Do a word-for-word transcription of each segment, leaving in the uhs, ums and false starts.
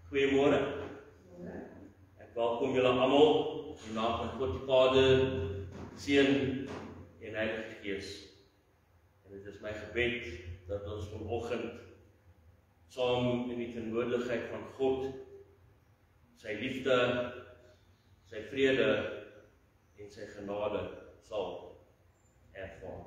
Goeiemôre. Ek welkom julle almal in die naam van God die Vader, Seun en Heilige Gees. En dit is my gebed dat ons vanoggend saam in die teenwoordigheid van God, sy liefde, sy vrede en sy genade sal ervaar.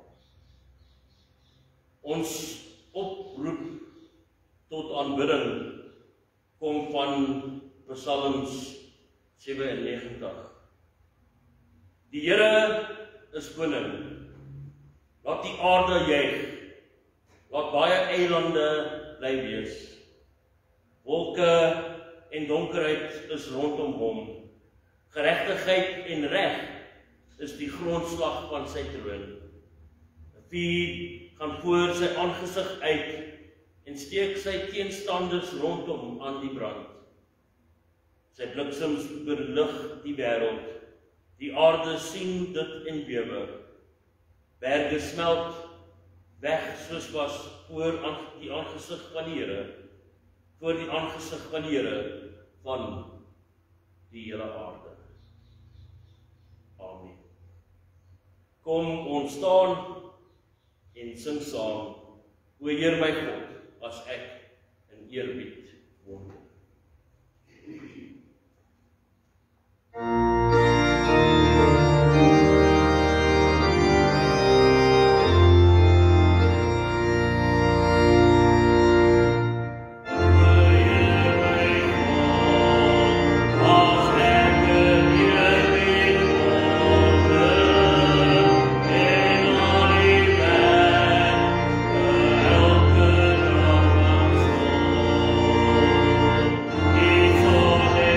Ons oproep tot aanbidding kom van Psalms sewennegentig. Die Here is koning. Laat die aarde juig. Laat baie eilande bly wees. Wolke en donkerheid is rondom hom. Geregtigheid en reg is die grondslag van sy troon. 'n Vuur gaan voor sy aangesig uit en steek sy teenstanders rondom aan die brand. Sy bliksems verlig die wêreld, die aarde sien dit en bewe. Berge smelt weg soos was voor die aangesig van die Here, voor die aangesig van die Here van die hele aarde. Amen. Kom ons staan en sing saam, O Heer my God, as ek in eerbied wonder. Elke dag aan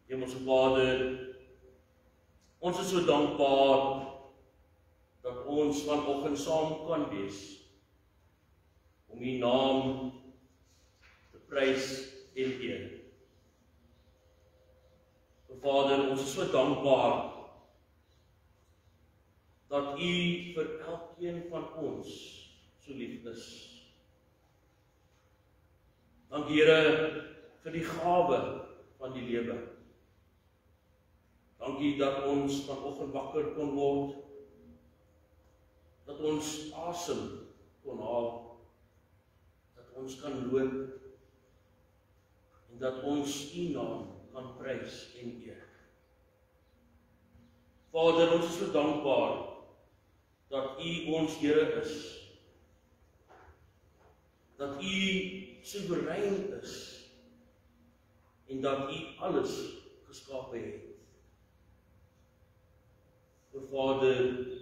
Hemelse Vader, ons is so dankbaar dat ons vanoggend saam kan wees om U naam te prys en eer. Vader, ons is so dankbaar dat U vir elkeen van ons so lief is. Dank Here vir die gawe van die lewe. Dankie dat ons vanoggend wakker kon word, dat ons asem kon haal, dat ons kan loop en dat ons U naam kan prys en eer. Vader, ons is so dankbaar dat U ons Here is, dat U soewerein is en dat U alles geskape het. O Vader,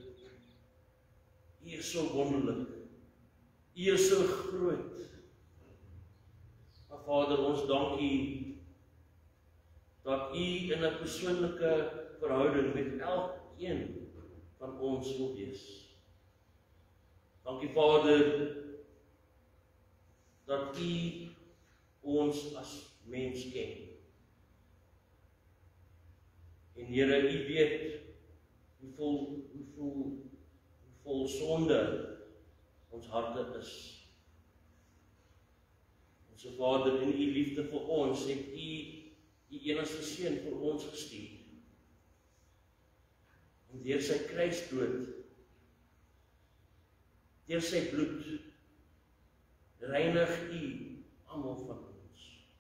U is so wonderlik, U is so groot. Maar Vader, ons dank U dat U in 'n persoonlike verhouding met elkeen van ons wil wees. Dankie Vader, dat U ons as mens ken. En Here, U weet hoe vol, hoe vol, hoe vol sonde ons harte is. Ons Vader, in U liefde vir ons het U U enigste seun vir ons gestuur. En deur sy kruisdood, deur sy bloed, reinig U almal van ons.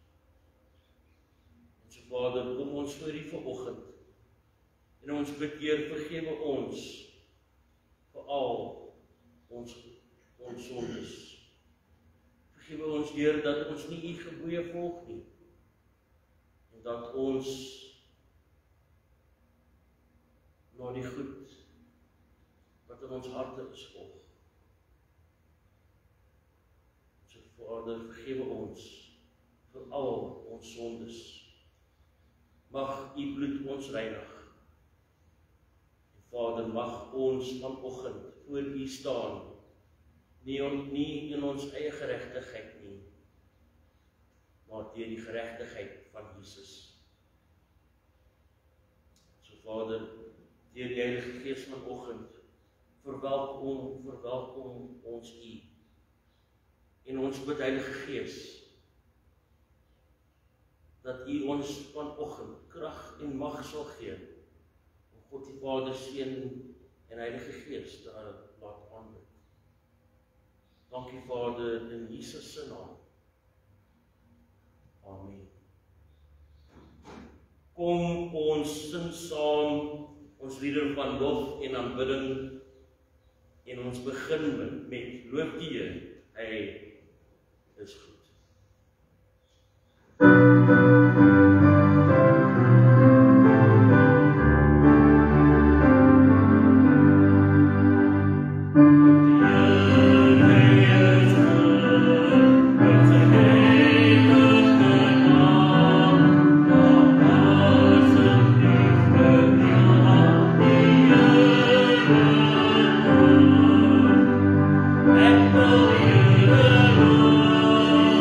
Ons Vader, kom ons voor U vanoggend en ons bid, Heer, vergewe ons vir al ons ons sondes. Vergewe ons, Heer, dat ons nie U gebooie volg nie, en dat ons na die goed wat in ons harte is volg. So Vader, vergewe ons vir al ons sondes. Mag U bloed ons reinig. En Vader, mag ons vanoggend voor U staan, nie, nie in ons eie geregtigheid nie, maar deur die geregtigheid van Jesus. So Vader, deur die Heilige Gees vanoggend, verwelkom, verwelkom ons U. En ons bid, Heilige Gees, dat U ons vanoggend krag en mag sal gee, om God die Vader, Seun en Heilige Gees te laat aanbid. Dankie Vader, in Jesus se naam. Amen. Kom ons sing saam ons liedere van lof en aanbidding, en ons begin met loof die Here, hy is goed. Echo the Lord.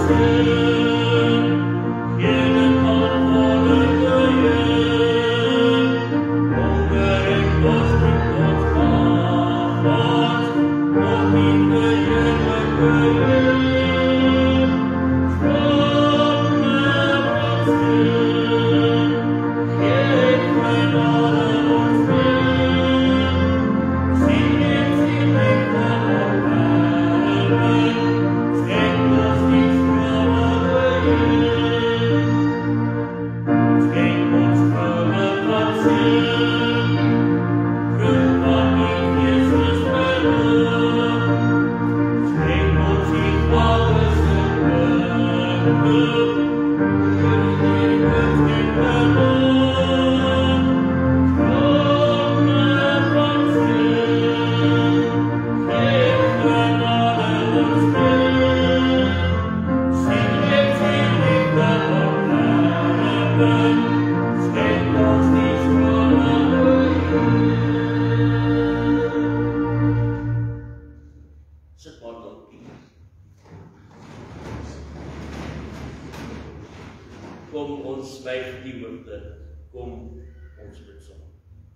Kom ons swyg die hoofde, kom ons bid saam.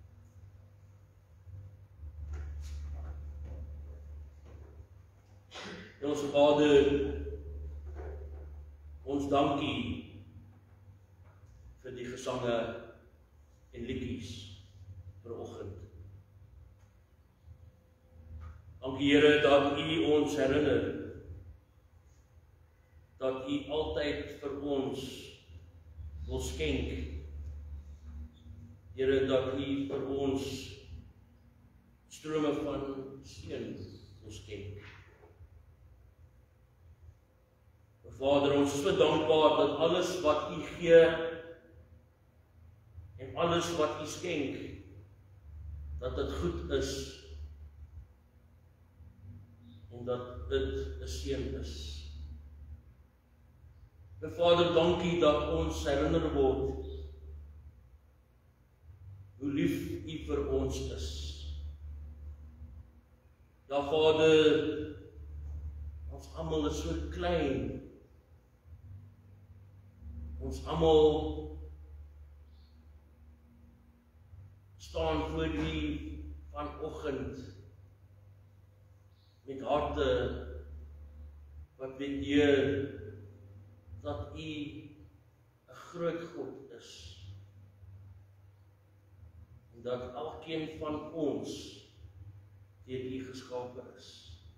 Ons Vader, ons dankie vir die gesange en liedjies vanoggend. Dankie Here dat U ons herinner dat U altyd vir ons wil skenk. Here, dat U vir ons strome van seën wil skenk. Vader, ons is so dankbaar dat alles wat U gee en alles wat U skenk, dat dit goed is en dat dit 'n seën is. Vader, dankie dat ons herinner word hoe lief U vir ons is. Ja, Vader, ons almal is so klein. Ons almal staan voor U vanoggend met harte wat weet Heer dat U 'n groot God is en dat elkeen van ons deur U geskape is.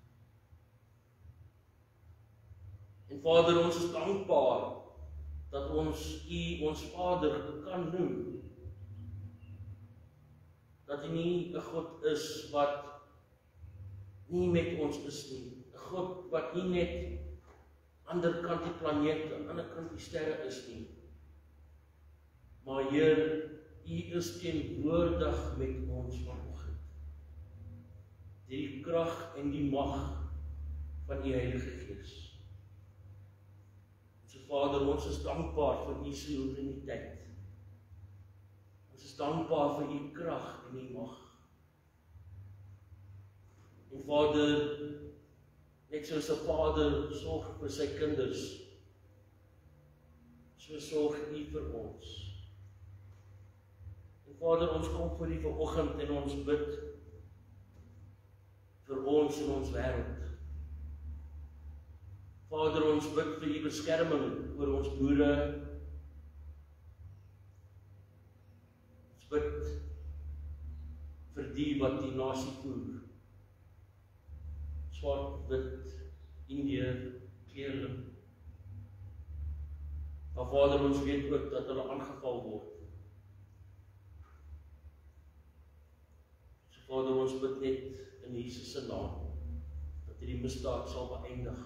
En Vader, ons is dankbaar dat ons U ons Vader kan noem. Dat U nie 'n God is wat nie met ons is nie. 'n God wat nie net ander kant die planeet, aan ander kant die sterre is nie. Maar Heer, U is teenwoordig met ons vanoggend. Die krag en die mag van U Heilige Gees. So Vader, ons is dankbaar vir U soewereiniteit. Ons is dankbaar vir U krag en U mag. En Vader, net soos 'n vader sorg vir sy kinders, so sorg U vir ons. En Vader, ons kom voor U vanoggend en ons bid vir ons en ons wêreld. Vader, ons bid vir U beskerming oor ons boere. Ons bid vir die wat die nasie voer. Swart, wit, Indiër, kleerling. Maar Vader, ons weet ook dat hulle aangeval word. So Vader, ons bid net in Jesus se naam, dat hierdie misdaad sal beëindig.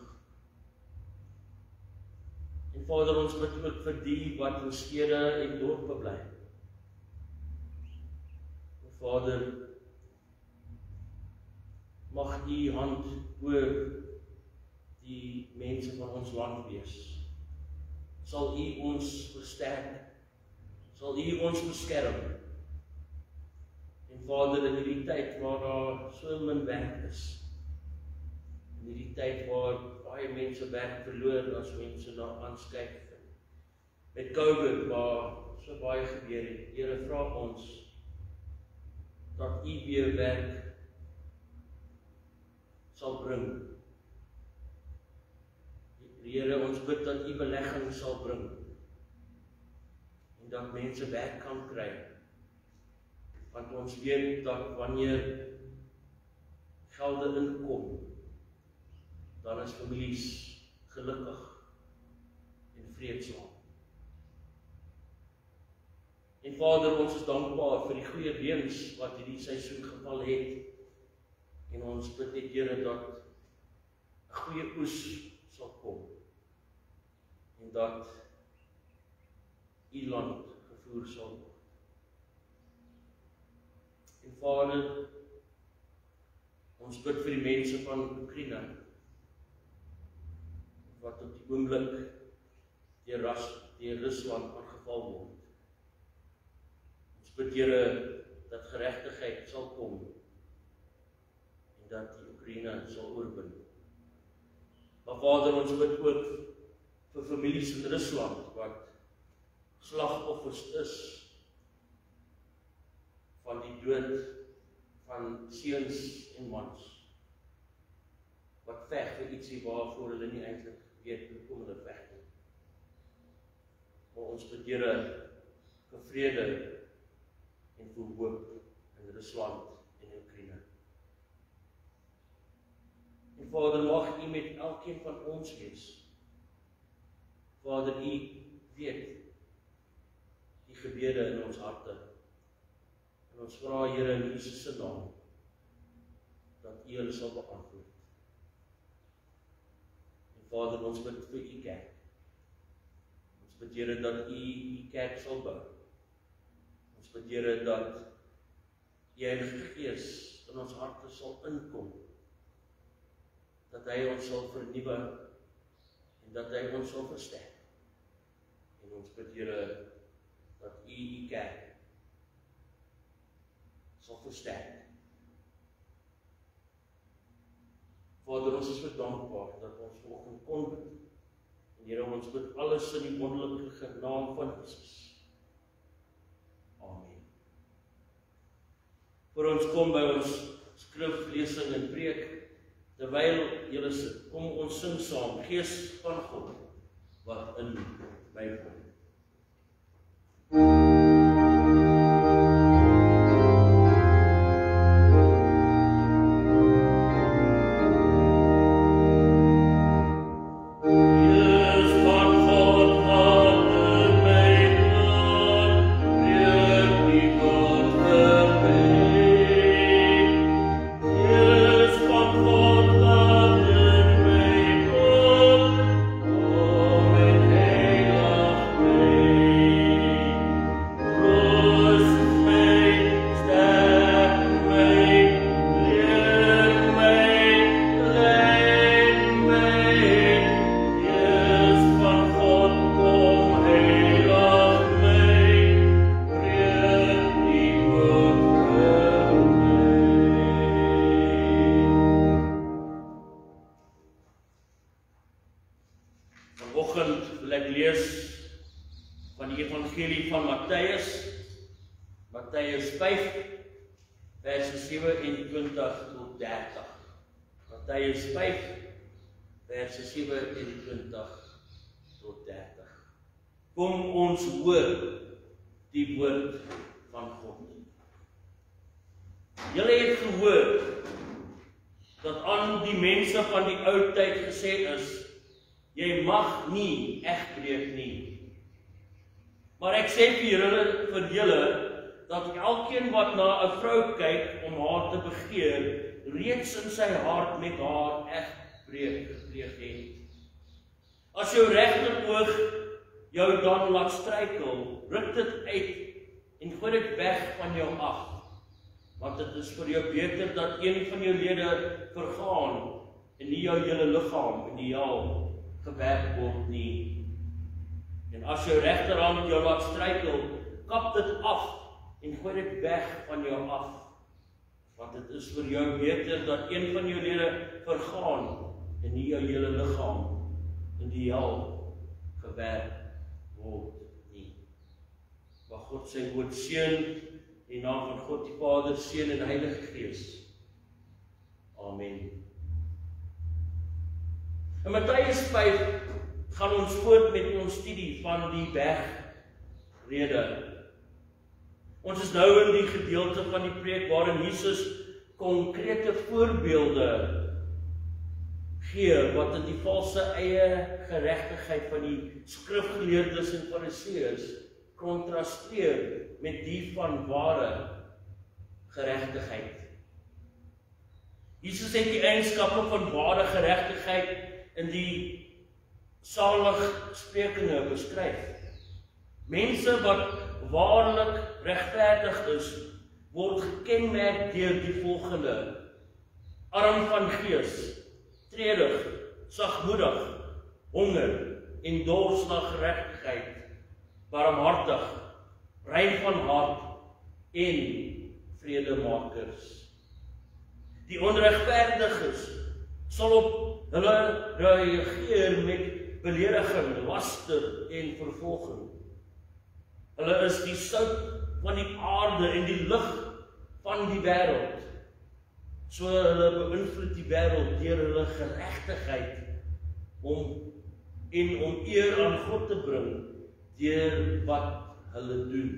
En Vader, ons bid ook vir die wat in stede en dorpe bly. En Vader, mag U hand oor die mense van ons land wees. Sal U ons versterk, sal U ons beskerm. En Vader, in hierdie tyd waar daar so min werk is, in hierdie tyd waar baie mense werk verloor as mense na aanskyk. Met COVID waar so baie gebeur het, Here, vra ons dat U weer werk sal bring. Here, ons bid dat U belegging sal bring en dat mense werk kan kry. Want ons weet dat wanneer gelde inkom, dan is families gelukkig en vreedsaam. En Vader, ons is dankbaar vir die goeie reëns wat hierdie seisoen geval het. En ons bid net, Here, dat 'n goeie oes sal kom. En dat U land gevoer sal word. En Vader, ons bid vir die mense van Oekraïne, wat op die oomblik deur Rusland aangeval word. Ons bid, Here, dat geregtigheid sal kom en dat die Oekraïne sal oorwin. Maar Vader, ons bid ook vir families in Rusland wat slagoffers is van die dood van seuns en mans wat veg vir ietsie waarvoor hulle nie eintlik weet hoekom hulle veg nie. Maar ons bid, Here, vir vrede en vir hoop in Rusland en Oekraïne. En Vader, mag U met elkeen van ons wees. Vader, U weet die gebede in ons harte. En ons vra, Here, in Jesus se naam, dat U hulle sal beantwoord. En Vader, ons bid vir U kerk. Ons bid, Here, dat U U kerk sal bou. Ons bid, Here, dat U Heilige Gees in ons harte sal inkom, dat hy ons sal vernuwe en dat hy ons sal versterk. En ons bid, Here, dat U U kerk sal versterk. Vader, ons is bedankbaar dat ons vanoggend kon bid. En Here, ons bid alles in die wonderlike naam van Jesus. Amen. Voor ons kom by ons skriflesing en preek, terwyl julle sit, kom ons sing saam, Gees van God, wat in my woon. Vanoggend wil ek lees van die Evangelie van Matteus, Matteus vyf, verse sewe-en-twintig tot dertig. Matteus vyf, verse sewe-en-twintig tot dertig. Kom ons hoor die woord van God. Julle het gehoor dat aan die mense van die ou tyd gesê is, jy mag nie egbreek nie. Maar ek sê vir julle, vir julle, dat elkeen wat na 'n vrou kyk om haar te begeer, reeds in sy hart met haar egbreek gepleeg het. As jou regteroog jou dan laat struikel, ruk dit uit en gooi dit weg van jou af. Want dit is vir jou beter dat een van jou lede vergaan en nie jou hele liggaam in die hel gewerk word nie. En as jou regterhand jou laat struikel, kap dit af en gooi dit weg van jou af. Want dit is vir jou beter dat een van jou lede vergaan en nie jou hele liggaam in die hel gewerk word nie. Mag God sy woord seën in die naam van God die Vader, Seun en Heilige Gees. Amen. In Matteus vyf gaan ons voort met ons studie van die bergrede. Ons is nou in die gedeelte van die preek waarin Jesus konkrete voorbeelde gee wat in die valse eie geregtigheid van die skrifgeleerdes en fariseërs kontrasteer met die van ware geregtigheid. Jesus het die eienskappe van ware geregtigheid in die saligsprekinge beskryf. Mense wat waarlik regverdig is, word gekenmerk deur die volgende: arm van gees, treurig, sagmoedig, honger en dors na geregtigheid, barmhartig, rein van hart en vredemakers. Die onregverdiges sal op hulle reageer met belediging, laster en vervolging. Hulle is die sout van die aarde en die lig van die wêreld. So hulle beïnvloed die wêreld deur hulle geregtigheid om en om eer aan God te bring deur wat hulle doen.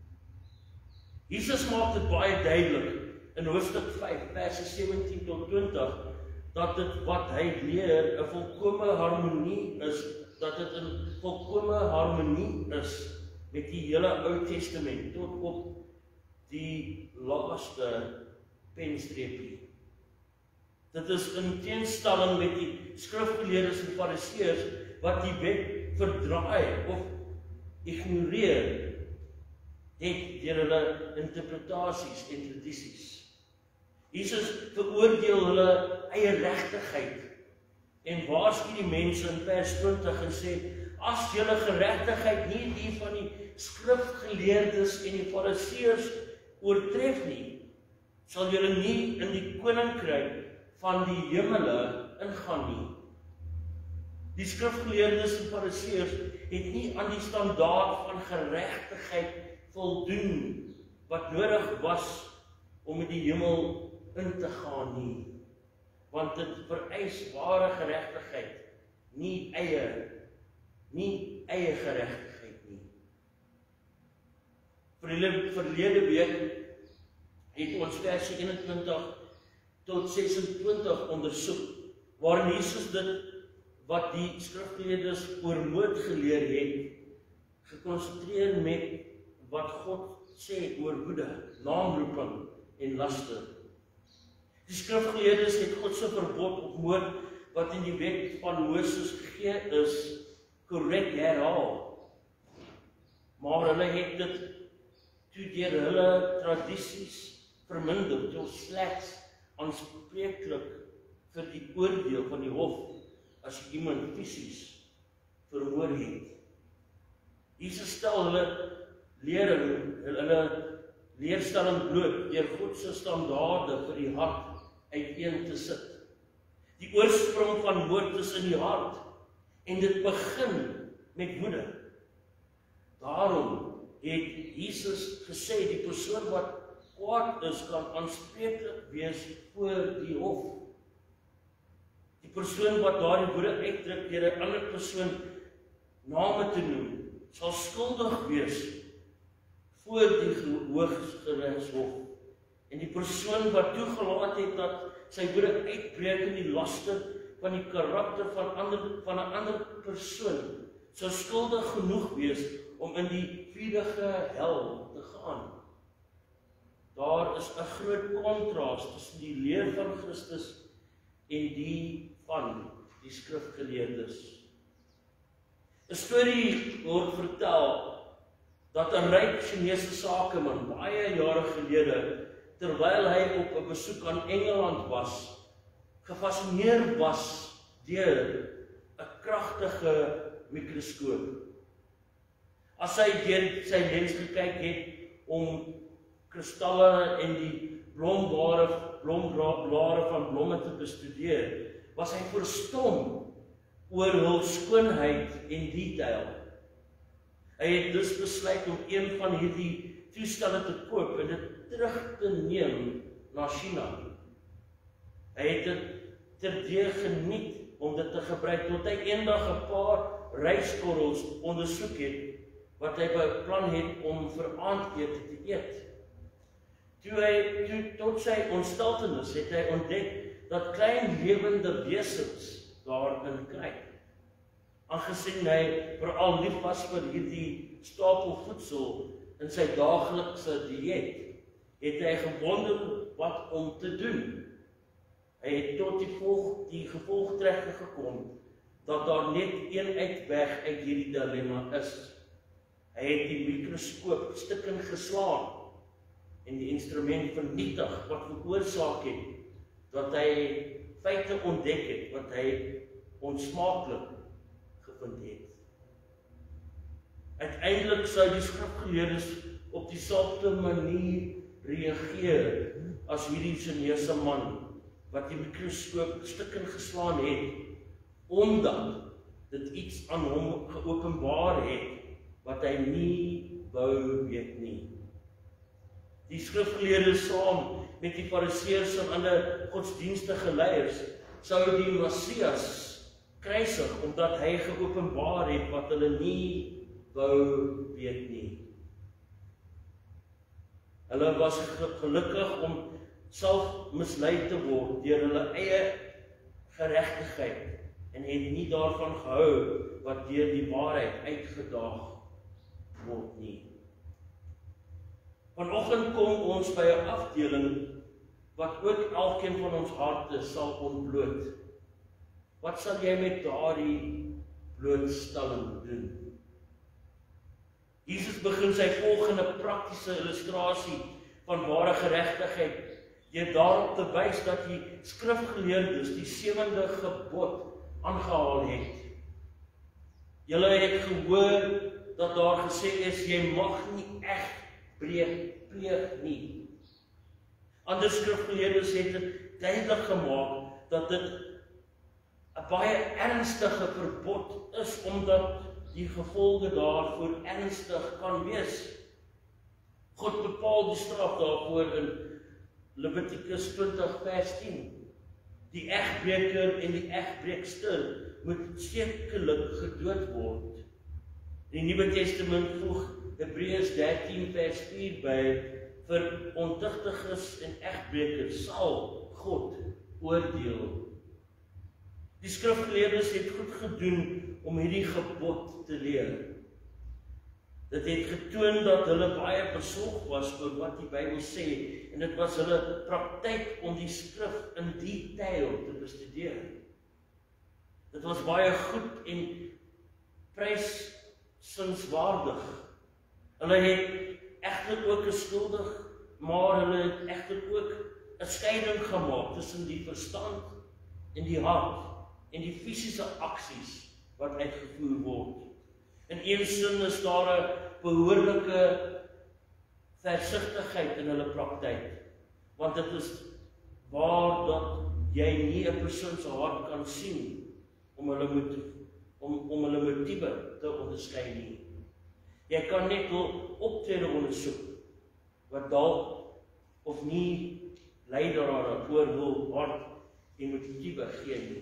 Jesus maak dit baie duidelik in hoofstuk vyf verse sewentien tot twintig dat dit wat hy leer 'n volkomme harmonie is, dat dit 'n volkomme harmonie is met die hele Ou Testament tot op die laaste penstreepie. Dit is in teenstelling met die skrifgeleerdes en fariseërs wat die wet verdraai of ignoreer het deur hulle interpretasies en tradisies. Jesus veroordeel hulle eie regtigheid en waarsku die mense in vers twintig en sê: as julle geregtigheid nie die van die skrifgeleerdes en die fariseërs oortref nie, sal julle nie in die koninkryk van die hemele ingaan nie. Die skrifgeleerdes en fariseërs het nie aan die standaard van geregtigheid voldoen wat nodig was om in die hemel in te gaan nie, want dit vereis ware geregtigheid, nie eie nie eie geregtigheid nie. Verlede week het ons verse eenentwintig tot sesentwintig ondersoek, waarin Jesus dit wat die skrifgeleerdes oormoed geleer het, gekonsentreer met wat God sê oor woede, naamroeping en laster. Die skrifgeleerdes het God se verbod op moord wat in die wet van Moses gegee is, korrek herhaal. Maar hulle het dit toe deur hulle tradisies verminder tot slegs aanspreeklik vir die oordeel van die hof as iemand fisies vermoor het. Jesus stel hulle lering, hulle leerstelling bloot deur God se standaarde vir die hart uiteen te sit. Die oorsprong van moord is in die hart en dit begin met woede. Daarom het Jesus gesê die persoon wat kwaad is kan aanspreeklik wees voor die hof. Die persoon wat daardie woede uitdruk deur 'n ander persoon name te noem, sal skuldig wees voor die Hooggeregshof. En die persoon wat toegelaat het dat sy woede uitbreek in die laster van die karakter van ander van 'n ander persoon, sou skuldig genoeg wees om in die vuurige hel te gaan. Daar is 'n groot kontras tussen die leer van Christus en die van die skrifgeleerdes. 'n Storie word vertel dat 'n ryk Chinese sakeman baie jare gelede, terwyl hy op 'n besoek aan Engeland was, gefascineer was deur 'n kragtige mikroskoop. As hy deur sy lens gekyk het om kristalle en die blomblare blomblare van blomme te bestudeer, was hy verstom oor hul skoonheid en detail. Hy het dus besluit om een van hierdie toestelle te koop en dit terug te neem na China. Hy het dit terdee geniet om dit te gebruik, tot hy eendag 'n paar ryskorrels ondersoek het, wat hy beplan het om vir aandete te eet. Toe hy, toe, tot sy ontsteltenis het hy ontdek dat klein lewende wesens daarin kruip. Aangesien hy veral lief was vir hierdie stapel voedsel in sy daaglikse dieet, het hy gewonder wat om te doen. Hy het tot die, volg, die gevolgtrekking gekom dat daar net een uitweg uit hierdie dilemma is. Hy het die mikroskoop stukken geslaan en die instrument vernietig wat veroorsaak het dat hy feite ontdek het wat hy onsmaaklik gevind het. Uiteindelik sou die skrifgeleerdes op dieselfde manier reageer as hierdie Chinese man wat die mikroskoop stukken geslaan het, omdat dit iets aan hom geopenbaar het wat hy nie wou weet nie. Die skrifgeleerdes saam met die fariseërs en ander godsdienstige leiers sou die Messias kruisig omdat hy geopenbaar het wat hulle nie wou weet nie. Hulle was gelukkig om self mislei te word deur hulle eie geregtigheid en het nie daarvan gehou wat deur die waarheid uitgedaag word nie. Vanoggend kom ons by 'n afdeling wat ook elkeen van ons harte sal ontbloot. Wat sal jy met daardie blootstelling doen? Jesus begin sy volgende praktiese illustrasie van ware geregtigheid deur daarop te wys dat die skrifgeleerdes die sewende gebod aangehaal het. Julle het gehoor dat daar gesê is, jy mag nie egbreek pleeg nie. Ander skrifgeleerdes het dit duidelik gemaak dat dit 'n baie ernstige verbod is, omdat die gevolge daarvoor ernstig kan wees. God bepaal die straf daarvoor in Levitikus twintig vers tien. Die egbreker en die egbreekster moet sekerlik gedood word. Die Nuwe Testament voeg Hebreërs dertien vers vier by, vir ontuchtiges en egbrekers sal God oordeel. Die skrifgeleerdes het goed gedoen om hierdie gebod te leer. Dit het getoon dat hulle baie besorg was oor wat die Bybel sê, en dit was hulle praktyk om die skrif in detail te bestudeer. Dit was baie goed en prysinswaardig. Hulle het egter ook geskuldig, maar hulle het egter ook 'n skeiding gemaak tussen die verstand en die hart en die fisiese aksies wat uitgevoer word. In een sin is daar 'n behoorlike versigtigheid in hulle praktyk, want dit is waar dat jy nie 'n persoon se hart kan sien om hulle motief, om, om hulle motiewe te onderskei nie. Jy kan net hul optrede ondersoek, wat dalk of nie lei daaraan oor hul hart en motiewe gee nie.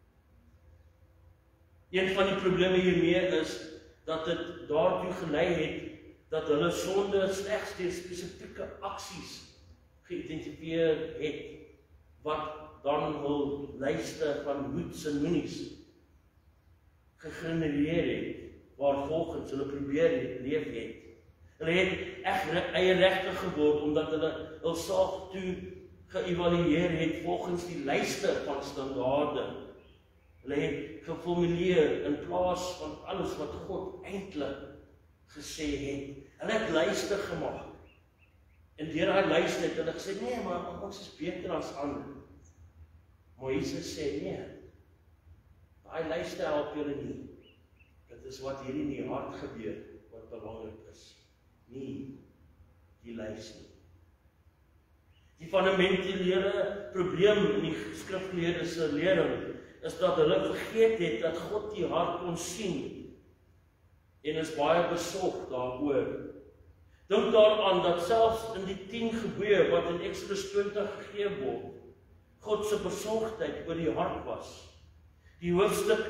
Een van die probleme hiermee is dat dit daartoe gelei het dat hulle sonde slegs deur spesifieke aksies geïdentifieer het, wat dan hul lyste van moeds en moenies gegenereer het, waarvolgens hulle probeer leef het. Hulle het echt eie regtig geword, omdat hulle hulself toe geëvalueer het volgens die lyste van standaarde. Hulle het geformuleer in plaas van alles wat God eintlik gesê het. Hulle het lyste gemaak. En deur daai lyste het hulle gesê, nee, maar ons is beter as ander. Maar Jesus sê, nee, daai lyste help julle nie. Dit is wat hier in die hart gebeur, wat belangrik is. Nie die lys nie. Die fundamentele probleem in die skrifgeleerdes se lering is dat hulle vergeet het dat God die hart kon sien en is baie besorg daaroor. Dink daaraan dat selfs in die tien gebooie wat in Exodus twintig gegee word, God se besorgdheid oor die hart was. Die hoofstuk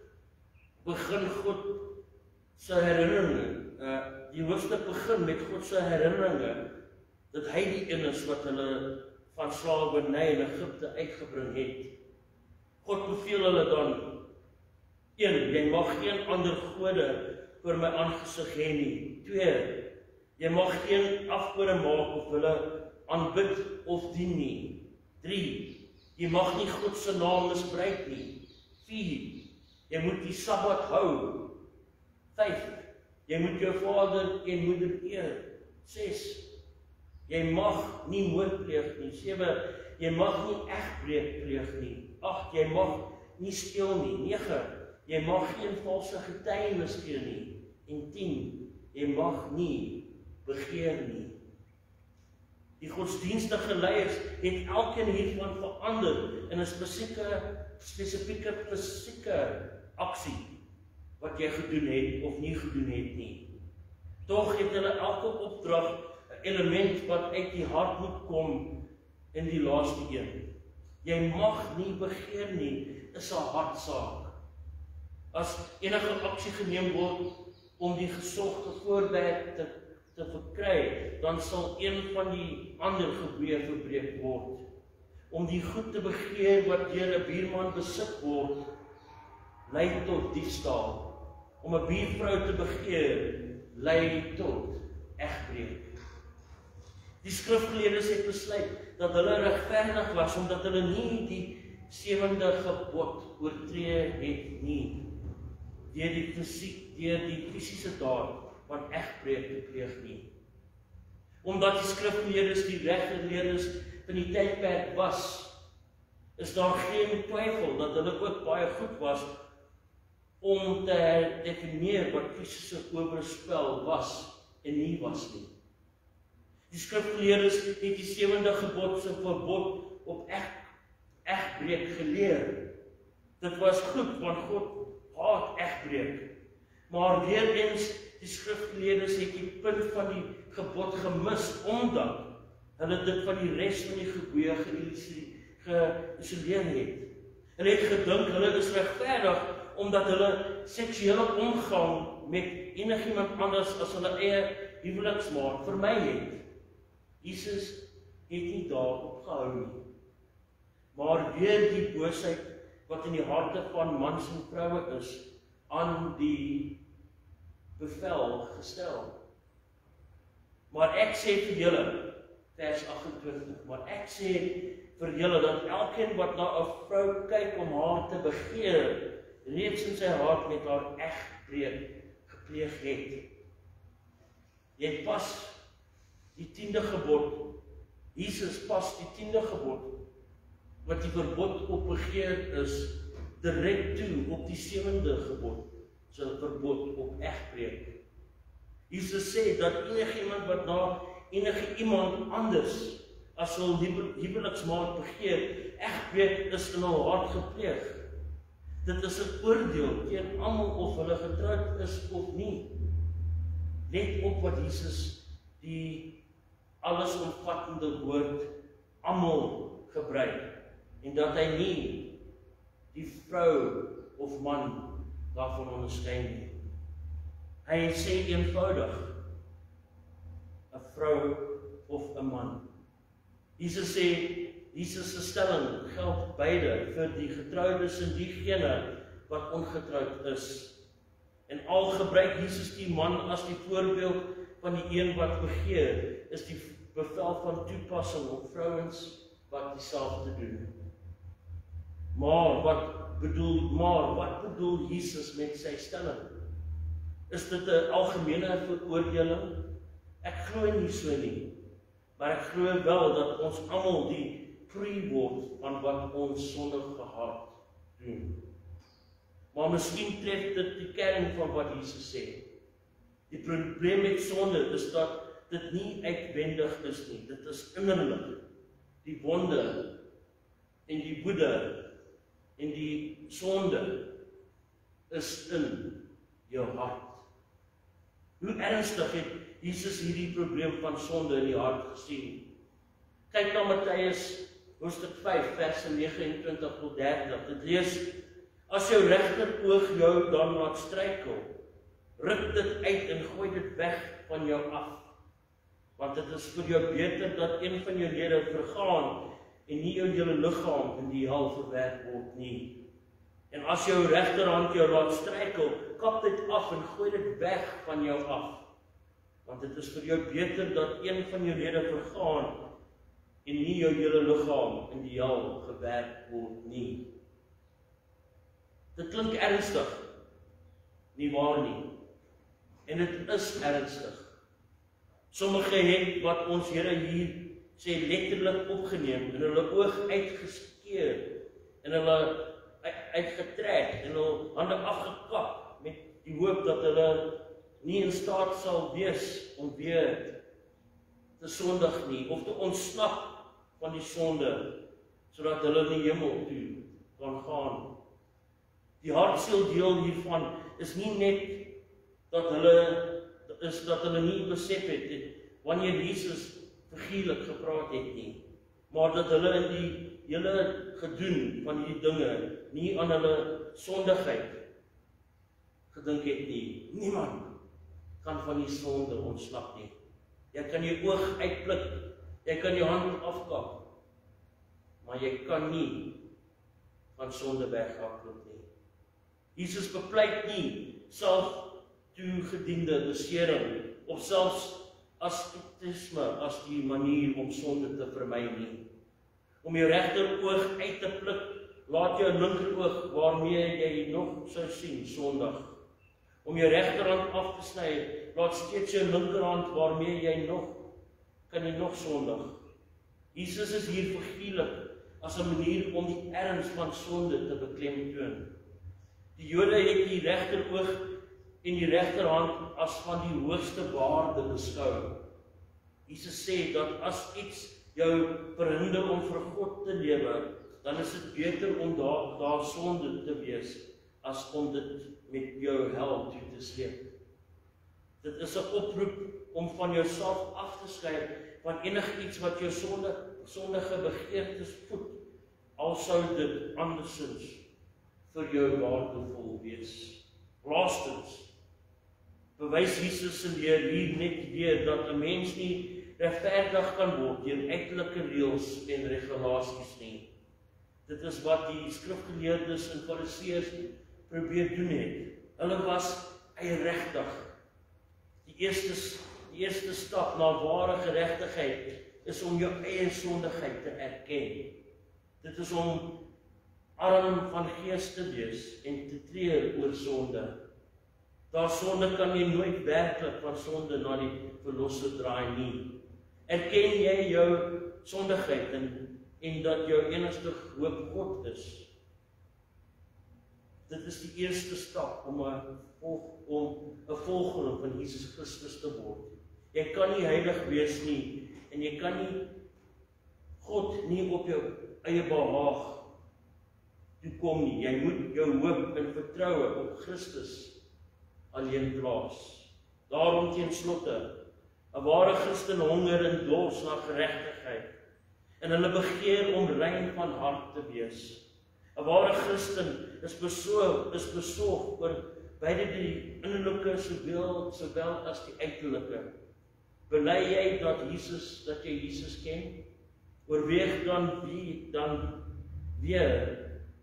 begin God se herinneringe. Uh, die hoofstuk begin met God se herinneringe dat hy die een is wat hulle van slawerny in Egipte uitgebring het. God beveel hulle dan, een, jy mag geen ander gode voor my aangesig hê nie. Twee, jy mag geen afgode maak of hulle aanbid of dien nie. Drie, jy mag nie God se naam misbruik nie. Vier, jy moet die Sabbat hou. Vyf, jy moet jou vader en moeder eer. Ses, jy mag nie moord pleeg nie. Sewe, jy mag nie egbreek pleeg nie. Agt, jy mag nie steel nie. Nege, jy mag geen valse getuienis gee nie. En tien, jy mag nie begeer nie. Die godsdienstige leiers het elkeen hiervan verander in 'n spesifieke spesifieke spesifieke aksie wat jy gedoen het of nie gedoen het nie. Tog het hulle elke opdrag 'n element wat uit die hart moet kom in die laaste een. Jy mag nie begeer nie, is 'n hartsaak. As enige aksie geneem word om die gesogte voorwerp te, te verkry, dan sal een van die ander gebooie verbreek word. Om die goed te begeer wat deur 'n buurman besit word, lei tot diefstal. Om 'n buurvrou te begeer, lei tot egbreek. Die skrifgeleerdes het besluit dat hulle regverdig was omdat hulle nie die sewende gebod oortree het nie. Deur die fisiek, deur die fisiese daad van egbreek te pleeg nie. Omdat die skrifgeleerdes die reggeleerdes van die tydperk was, is daar geen twyfel dat hulle ook baie goed was om te definieer wat fisiese oorspel was en nie was nie. Die skrifgeleerdes het die sewende gebod se verbod op eg, egbreek geleer. Dit was goed, want God haat egbreek. Maar weer eens, die skrifgeleerdes het die punt van die gebod gemis, omdat hulle dit van die res van die gebooie geïsoleer het. Hulle het gedink hulle is regverdig, omdat hulle seksuele omgang met enigiemand anders as hulle eie huweliksmaat vermy het. Jesus het nie daarop gehou nie. Maar weer die boosheid wat in die harte van mans en vroue is, aan die bevel gestel. Maar ek sê vir julle, vers agt en twintig, maar ek sê vir julle dat elkeen wat na 'n vrou kyk om haar te begeer, reeds in sy hart met haar egbreek gepleeg het. Jy pas die tiende gebod, Jesus pas die tiende gebod, wat die verbod op begeer is, direk toe op die sewende gebod, so 'n verbod op egbreek. Jesus sê dat enigiemand wat na enige iemand anders as hul huweliksmaat begeer, egbreek is in hul hart gepleeg. Dit is 'n oordeel teen almal of hulle getroud is of nie. Let op wat Jesus die allesomvattende woord almal gebruik, en dat hy nie die vrou of man daarvan onderskei nie. Hy sê eenvoudig 'n vrou of 'n man. Jesus sê, Jesus se stelling geld beide vir die getroudes en diegene wat ongetroud is. En al gebruik Jesus die man as die voorbeeld van die een wat begeer, is die bevel van toepassing op vrouens wat dieselfde doen. Maar wat bedoel, maar wat bedoel Jesus met sy stelling? Is dit 'n algemene veroordeling? Ek glo nie so nie. Maar ek glo wel dat ons almal die proe word van wat ons sondige hart doen. Maar miskien tref dit die kern van wat Jesus sê. Die probleem met sonde is dat dit nie uitwendig is nie, dit is innerlik. Die wonde en die woede En die sonde is in jou hart. Hoe ernstig het Jesus hierdie probleem van sonde in die hart gesien? Kyk na Matteus hoofstuk vyf, verse nege en twintig tot dertig. Dit lees: As jou regter oog jou dan laat struikel, ruk dit uit en gooi dit weg van jou af. Want dit is vir jou beter dat een van jou lede vergaan en nie jou hele liggaam in die hel verwerp word nie. En as jou regterhand jou laat struikel, kap dit af en gooi dit weg van jou af. Want dit is vir jou beter dat een van jou lede vergaan en nie jou hele liggaam in die hel gewerp word nie. Dit klink ernstig, nie waar nie. En dit is ernstig. Sommige het wat ons Here hier sê letterlik opgeneem en hulle oog uitgeskeur en hulle uitgetrek en hulle hande afgekap met die hoop dat hulle nie in staat sal wees om weer te sondig nie of te ontsnap van die sonde sodat hulle in die hemel toe kan gaan. Die hartseer deel hiervan is nie net dat hulle is dat hulle nie besef het, het wanneer Jesus figuurlik gepraat het nie, maar dat hulle in die hele gedoen van die dinge nie aan hulle sondigheid gedink het nie. Niemand kan van die sonde ontsnap nie. Jy kan jou oog uitblik, jy kan jou hand afkap, maar jy kan nie van sonde weghardloop nie. Jesus bepleit nie self toegediende besering of selfs asketisme as die manier om sonde te vermy nie. Om jou regter oog uit te pluk, laat jou linker oog waarmee jy nog sou sien sondig. Om jou regterhand af te sny, laat steeds jou linkerhand waarmee jy nog kan jy nog sondig. Jesus is hier figuurlik as 'n manier om die erns van sonde te beklemtoon. Die Jode het die regter oog en die regterhand as van die hoogste waarde beskou. Jesus sê dat as iets jou verhinder om vir God te lewe, dan is dit beter om daar, daar sonde te wees, as om dit met jou hel toe te sleep. Dit is 'n oproep om van jouself af te skei van enigiets wat jou sonde, sondige begeertes voed, al sou dit andersins vir jou waardevol wees. Laastens, bewys Jesus se leer hier net weer dat 'n mens nie regverdig kan word deur uiterlike reëls en regulasies nie. Dit is wat die skrifgeleerdes en fariseërs probeer doen het. Hulle was eieregtig. Die eerste, die eerste stap na ware geregtigheid is om jou eie sondigheid te erken. Dit is om arm van gees te wees en te treur oor sonde. Daar sonde kan jy nooit werklik van sonde na die verlosser draai nie. Erken jy jou sondigheid en, en dat jou enigste hoop God is. Dit is die eerste stap om 'n om 'n volgeling van Jesus Christus te word. Jy kan nie heilig wees nie en jy kan nie God nie op jou eie behaag toekom nie. Jy moet jou hoop en vertroue op Christus alleen plaas. Daarom teen slotte, 'n ware Christen honger en dors na geregtigheid en hulle begeer om rein van hart te wees. 'n Ware Christen is besorg, is besorg oor beide die innerlike sowel sowel as die uiterlike. Bely jy dat Jesus dat jy Jesus ken? Oorweeg dan wie dan weer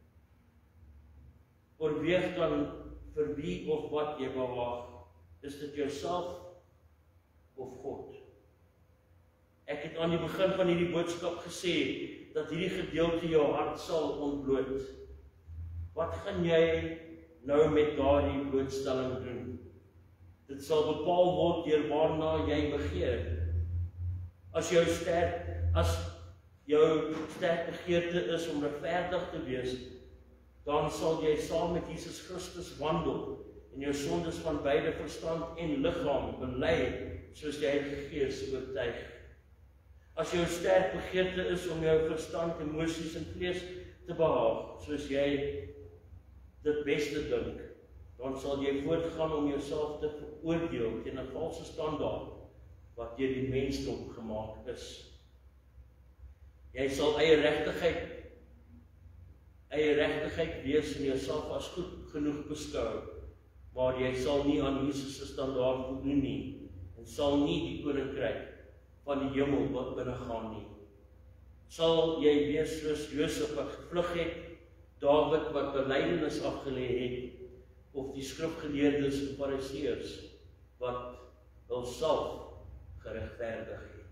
oorweeg dan vir wie of wat jy behaag. Is dit jouself of God? Ek het aan die begin van hierdie boodskap gesê dat hierdie gedeelte jou hart sal ontbloot. Wat gaan jy nou met daardie blootstelling doen? Dit sal bepaal word deur waarna jy begeer. As jou sterk, as jou sterk begeerte is om regverdig te wees, dan sal jy saam met Jesus Christus wandel en jou sondes van beide verstand en liggaam bely, soos die Heilige Gees oortuig. As jou sterk begeerte is om jou verstand, emosies en vlees te te behaag, soos jy dit beste dink, dan sal jy voortgaan om jouself te veroordeel teen 'n valse standaard wat deur die mensdom gemaak is. Jy sal eie regtigheid, eie regtigheid wees en jouself as goed genoeg beskou, maar jy sal nie aan Jesus se standaard voldoen nie en sal nie die koninkryk van die hemel binnegaan nie. Sal jy wees soos Josef wat gevlug het, Dawid wat belydenis afgelê het, of die skrifgeleerdes en fariseërs wat hulself geregverdig het.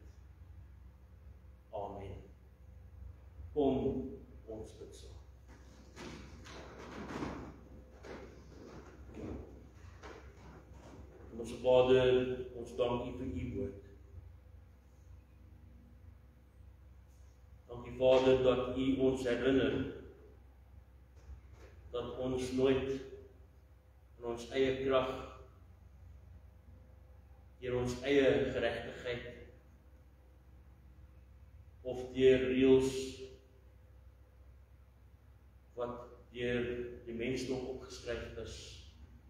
Amen. Kom ons bid saam. Ons Vader, ons dank U vir U woord. Dankie Vader dat U ons herinner dat ons nooit in ons eie krag, deur ons eie geregtigheid of deur reëls wat deur die mensdom opgeskryf is,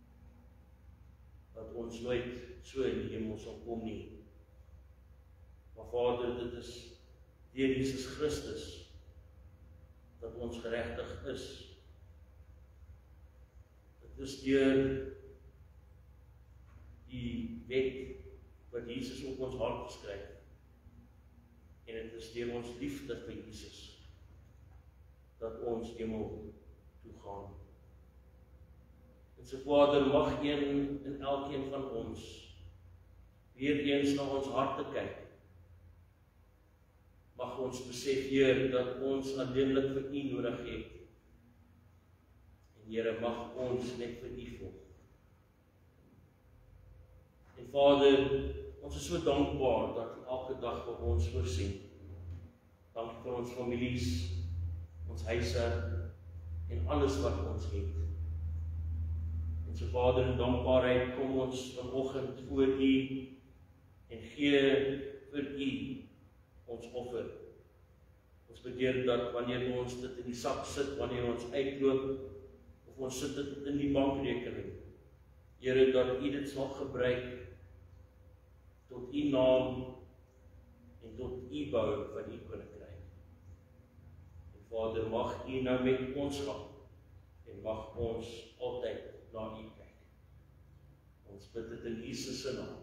dat ons nooit so in die hemel sal kom nie. Maar Vader, dit is deur Jesus Christus dat ons geregtig is. Dit is deur die wet wat Jesus op ons hart geskryf, en dit is deur ons liefde vir Jesus dat ons hemel toe gaan. En so Vader, mag een en elkeen van ons weer eens na ons harte kyk. Mag ons besef, Heer, dat ons alleenlik vir U nodig het. En Here, mag ons net vir U volg. En Vader, ons is so dankbaar dat U elke dag vir ons voorsien. Dankie vir ons families, ons huise en alles wat ons het. En so Vader, in dankbaarheid kom ons vanoggend voor U en gee vir U ons offer. Ons begeer dat wanneer ons dit in die sak sit, wanneer ons uitloop, of ons sit dit in die bankrekening, Here, dat U dit sal gebruik tot U naam en tot U bou van U koninkryk. En Vader, mag U nou met ons gaan en mag ons altyd na U kyk. Ons bid dit in Jesus se naam.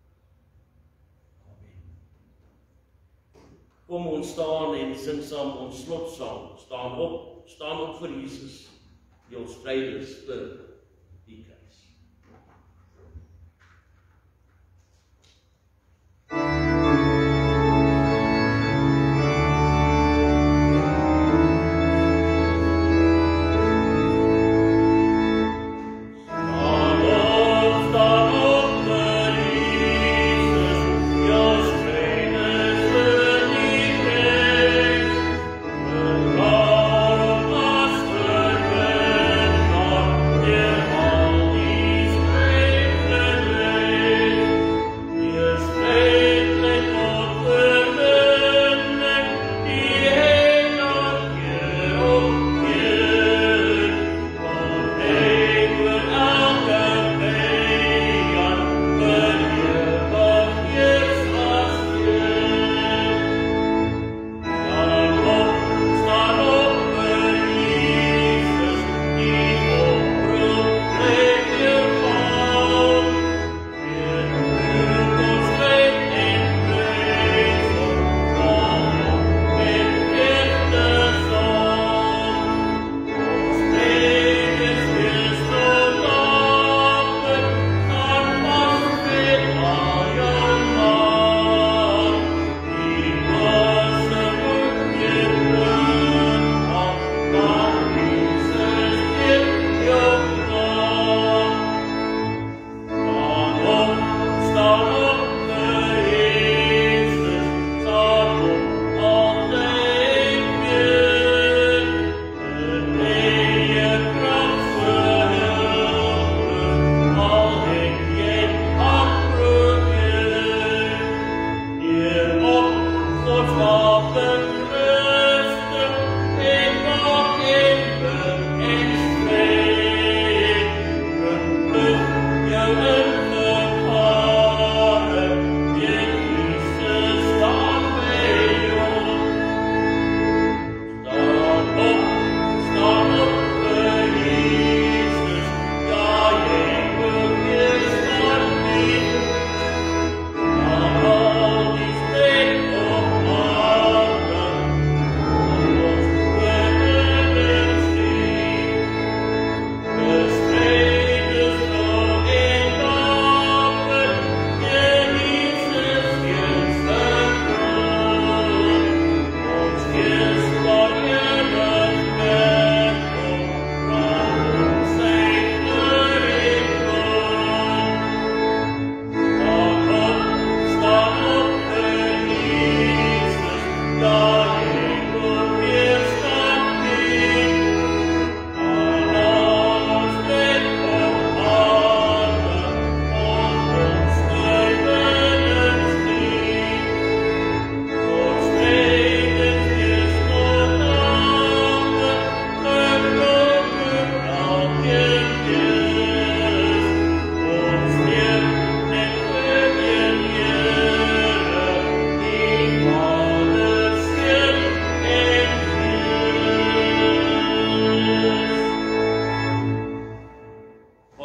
Kom ons staan en sing saam ons slotsaam. Staan op, staan op vir Jesus, die ons vrydes vir die kruis. Yeah.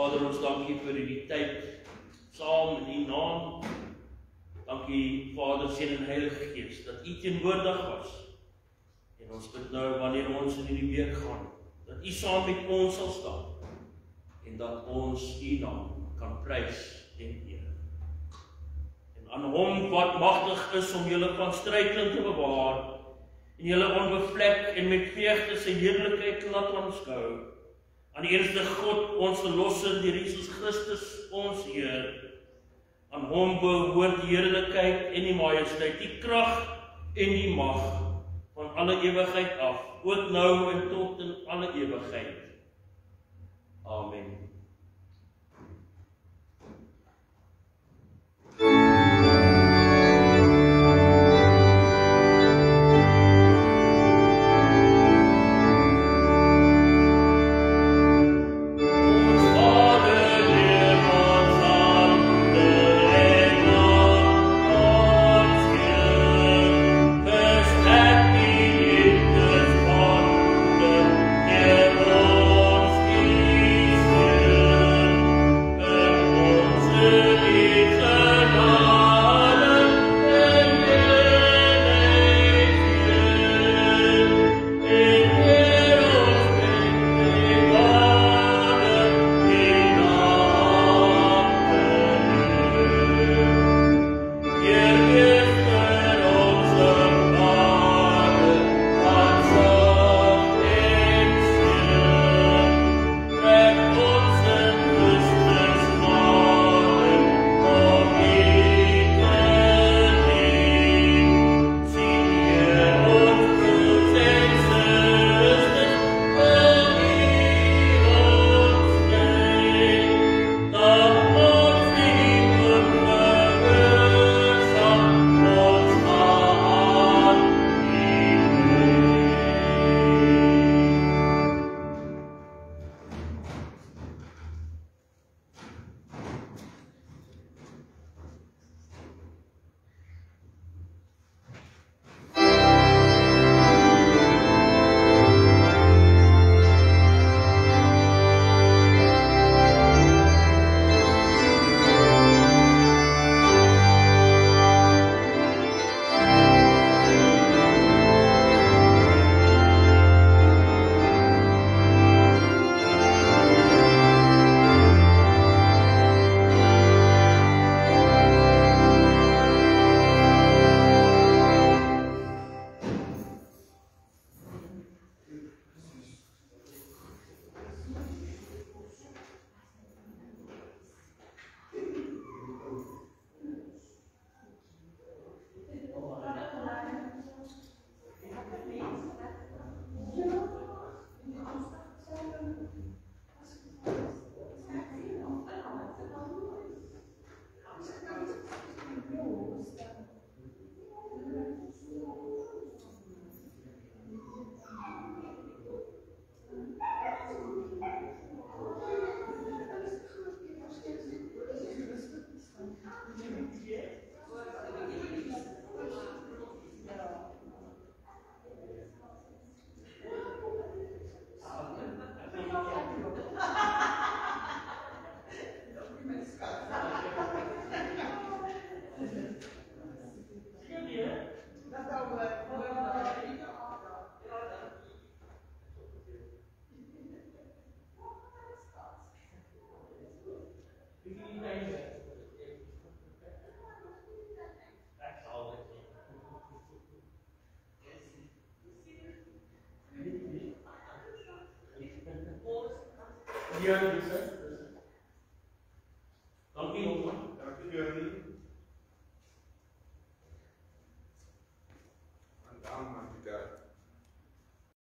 Vader, ons dankie vir die tyd saam in U naam. Dankie Vader, Seun en Heilige Gees dat U teenwoordig was. En ons bid nou wanneer ons in hierdie week gaan, dat U saam met ons sal staan en dat ons U naam kan prys en eer. En aan Hom wat magtig is om julle van struikeling te bewaar en julle onbevlek en met vreugde sy heerlikheid laat aanskou. Aan die enigste God, ons verlosser, deur Jesus Christus, ons Heer. Aan Hom behoort die heerlikheid en die majesteit, die krag en die mag van alle ewigheid af, ook nou en tot in alle ewigheid. Amen. Here,